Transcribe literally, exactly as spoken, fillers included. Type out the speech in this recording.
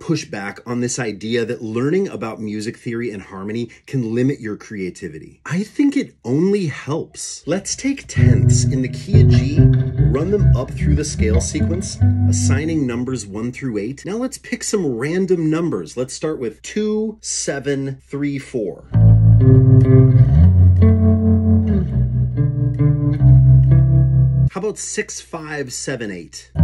push back on this idea that learning about music theory and harmony can limit your creativity. I think it only helps. Let's take tenths in the key of G, run them up through the scale sequence, assigning numbers one through eight. Now let's pick some random numbers. Let's start with two, seven, three, four. How about six, five, seven, eight?